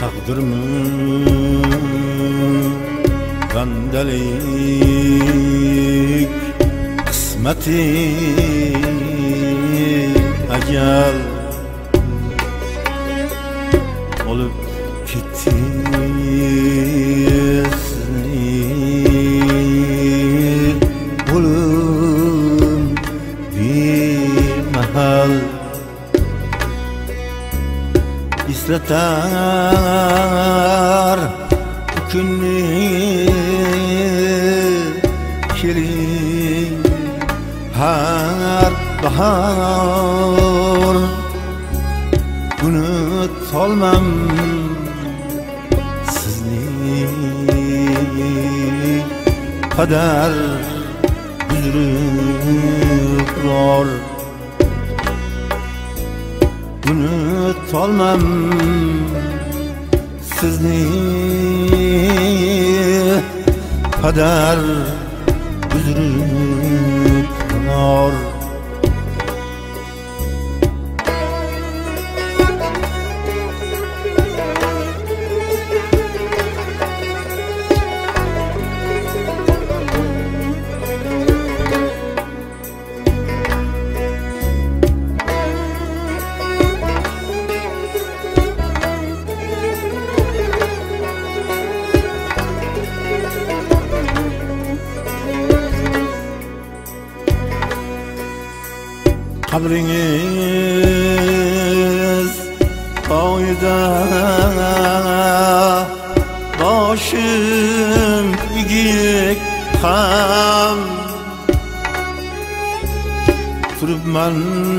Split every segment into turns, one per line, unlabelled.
Takdirmi gandalik kısmeti ajal olup gitti ölüm bir mahal İslatar günü kelin har bahar unutolmam sizni qadar uzruklar unutolmam sizni qadar uzruklar Kabringiz oyda boshim igik ham turibman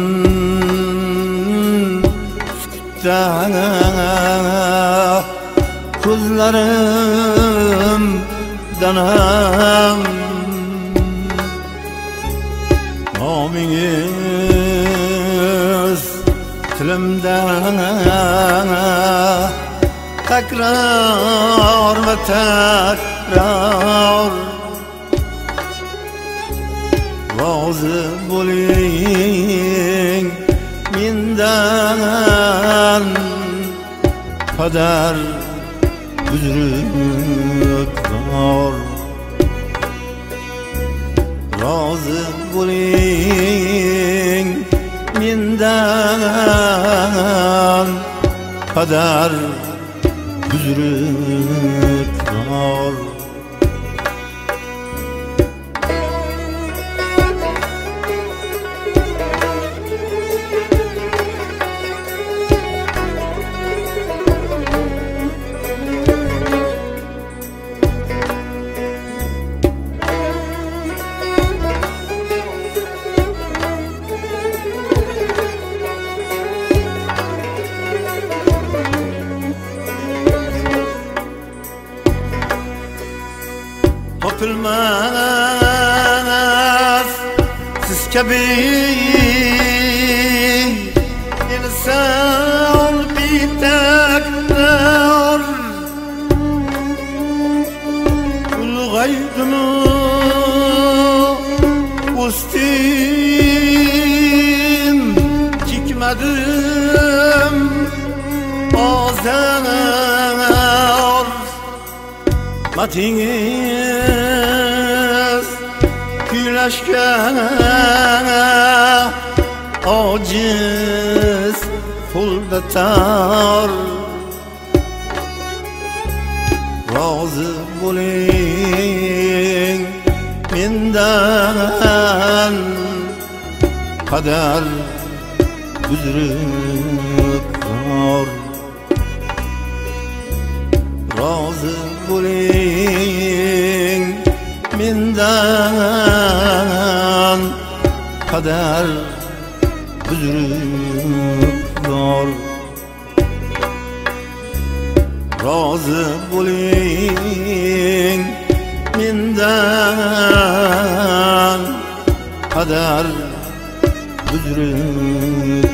sukutda ko'zlarim danam nomingiz tilimda takror va takror rozi bo'ling mendan qadar uzruklar rozi bo'ling mendan qadar uzruklar topilmaz siz kabi inson bitakdir ulg'aydimi o'stim chekmadim ozar matingiz kuylashga ojiz qo'lda tor rozi bo'ling mendan qadar uzruklar rozi bo'ling mendan qadar uzruklar rozi bo'ling mendan qadar uzruklar